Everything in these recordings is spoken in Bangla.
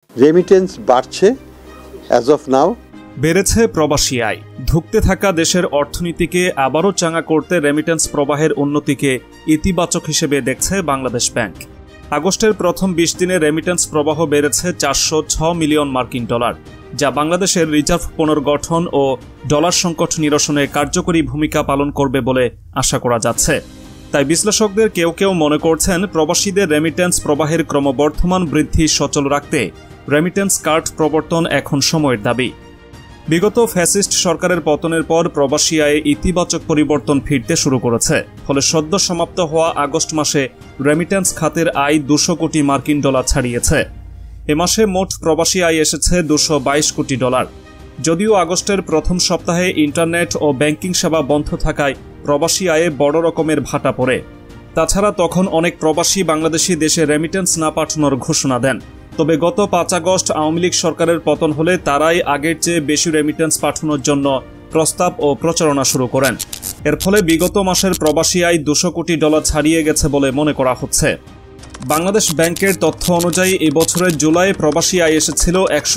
রেমিটেন্স বাড়ছে অ্যাজ অফ নাও। বেড়েছে প্রবাসী আয়। ধুঁকতে থাকা দেশের অর্থনীতিকে আবারও চাঙা করতে রেমিটেন্স প্রবাহের উন্নতিকে ইতিবাচক হিসেবে দেখছে বাংলাদেশ ব্যাংক। আগস্টের প্রথম 20 দিনে রেমিটেন্স প্রবাহ বেড়েছে 406 মিলিয়ন মার্কিন ডলার, যা বাংলাদেশের রিজার্ভ পুনর্গঠন ও ডলার সংকট নিরসনে কার্যকরী ভূমিকা পালন করবে বলে আশা করা যাচ্ছে। তাই বিশ্লেষকদের কেউ কেউ মনে করছেন, প্রবাসীদের রেমিটেন্স প্রবাহের ক্রমবর্ধমান বৃদ্ধি সচল রাখতে রেমিটেন্স কার্ড প্রবর্তন এখন সময়ের দাবি। বিগত ফ্যাসিস্ট সরকারের পতনের পর প্রবাসী আয়ে ইতিবাচক পরিবর্তন ফিরতে শুরু করেছে। ফলে সদ্য সমাপ্ত হওয়া আগস্ট মাসে রেমিটেন্স খাতের আয় 200 কোটি মার্কিন ডলার ছাড়িয়েছে। এ মাসে মোট প্রবাসী আয় এসেছে 222 কোটি ডলার। যদিও আগস্টের প্রথম সপ্তাহে ইন্টারনেট ও ব্যাংকিং সেবা বন্ধ থাকায় প্রবাসী আয়ে বড় রকমের ভাটা পড়ে। তাছাড়া তখন অনেক প্রবাসী বাংলাদেশি দেশে রেমিটেন্স না পাঠানোর ঘোষণা দেন। তবে গত 5 আগস্ট আওয়ামী লীগ সরকারের পতন হলে তারাই আগের চেয়ে বেশি রেমিটেন্স পাঠানোর জন্য প্রস্তাব ও প্রচারণা শুরু করেন। এর ফলে বিগত মাসের প্রবাসী আয় 200 কোটি ডলার ছাড়িয়ে গেছে বলে মনে করা হচ্ছে। বাংলাদেশ ব্যাংকের তথ্য অনুযায়ী এই বছরের জুলাইয়ে প্রবাসী আয় এসেছিল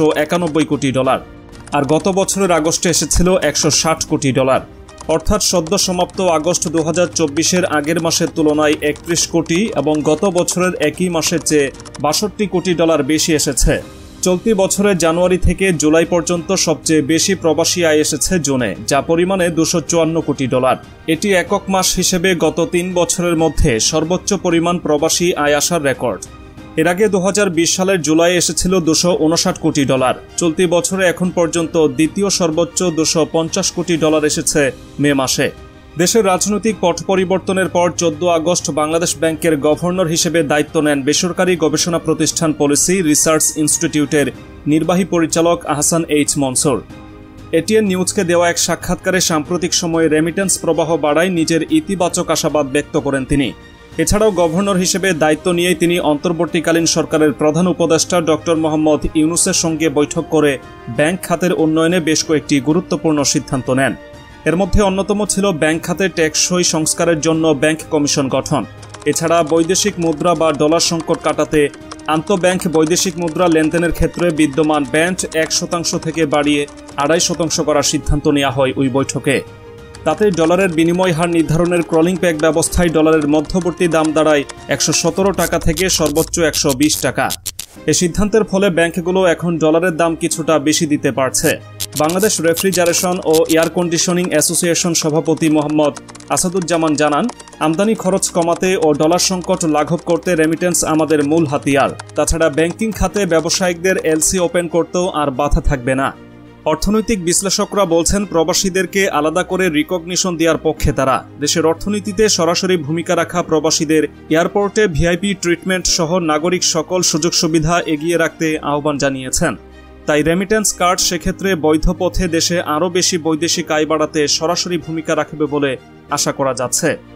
191 কোটি ডলার, আর গত বছরের আগস্টে এসেছিল 160 কোটি ডলার। অর্থাৎ সদ্য সমাপ্ত আগস্ট 2024-এর আগের মাসের তুলনায় 31 কোটি এবং গত বছরের একই মাসের চেয়ে 62 কোটি ডলার বেশি এসেছে। চলতি বছরের জানুয়ারি থেকে জুলাই পর্যন্ত সবচেয়ে বেশি প্রবাসী আয় এসেছে জুনে, যা পরিমাণে 254 কোটি ডলার। এটি একক মাস হিসেবে গত 3 বছরের মধ্যে সর্বোচ্চ পরিমাণ প্রবাসী আয় আসার রেকর্ড। এর আগে 2020 সালের জুলাই এসেছিল 259 কোটি ডলার। চলতি বছরে এখন পর্যন্ত দ্বিতীয় সর্বোচ্চ 250 কোটি ডলার এসেছে মে মাসে। দেশের রাজনৈতিক পট পরিবর্তনের পর 14 আগস্ট বাংলাদেশ ব্যাংকের গভর্নর হিসেবে দায়িত্ব নেন বেসরকারি গবেষণা প্রতিষ্ঠান পলিসি রিসার্চ ইনস্টিটিউটের নির্বাহী পরিচালক আহসান এইচ মনসুর। এটিএন নিউজকে দেওয়া এক সাক্ষাৎকারে সাম্প্রতিক সময়ে রেমিটেন্স প্রবাহ বাড়ায় নিজের ইতিবাচক আশাবাদ ব্যক্ত করেন তিনি। এছাড়াও গভর্নর হিসেবে দায়িত্ব নিয়েই তিনি অন্তর্বর্তীকালীন সরকারের প্রধান উপদেষ্টা ডক্টর মোহাম্মদ ইউনূসের সঙ্গে বৈঠক করে ব্যাংক খাতের উন্নয়নে বেশ কয়েকটি গুরুত্বপূর্ণ সিদ্ধান্ত নেন। এর মধ্যে অন্যতম ছিল ব্যাংক খাতে টেকসই সংস্কারের জন্য ব্যাংক কমিশন গঠন। এছাড়া বৈদেশিক মুদ্রা বা ডলার সংকট কাটাতে আন্তঃব্যাংক বৈদেশিক মুদ্রা লেনদেনের ক্ষেত্রে বিদ্যমান ব্যান্ড 1% থেকে বাড়িয়ে 2.5% করার সিদ্ধান্ত নেওয়া হয় ওই বৈঠকে। তাতে ডলারের বিনিময় হার নির্ধারণের ক্রলিং প্যাক ব্যবস্থায় ডলারের মধ্যবর্তী দাম দাঁড়ায় 117 টাকা থেকে সর্বোচ্চ 120 টাকা। এ সিদ্ধান্তের ফলে ব্যাংকগুলো এখন ডলারের দাম কিছুটা বেশি দিতে পারছে। বাংলাদেশ রেফ্রিজারেশন ও এয়ার কন্ডিশনিং অ্যাসোসিয়েশন সভাপতি মোহাম্মদ আসাদুজ্জামান জানান, আমদানি খরচ কমাতে ও ডলার সংকট লাঘব করতে রেমিটেন্স আমাদের মূল হাতিয়ার। তাছাড়া ব্যাংকিং খাতে ব্যবসায়িকদের এলসি ওপেন করতেও আর বাধা থাকবে না। অর্থনৈতিক বিশ্লেষকরা বলছেন, প্রবাসীদেরকে আলাদা করে রিকগনিশন দেওয়ার পক্ষে তারা। দেশের অর্থনীতিতে সরাসরি ভূমিকা রাখা প্রবাসীদের এয়ারপোর্টে ভিআইপি ট্রিটমেন্ট সহ নাগরিক সকল সুযোগ সুবিধা এগিয়ে রাখতে আহ্বান জানিয়েছেন। তাই রেমিটেন্স কার্ড সেক্ষেত্রে বৈধ পথে দেশে আরও বেশি বৈদেশিক আয় বাড়াতে সরাসরি ভূমিকা রাখবে বলে আশা করা যাচ্ছে।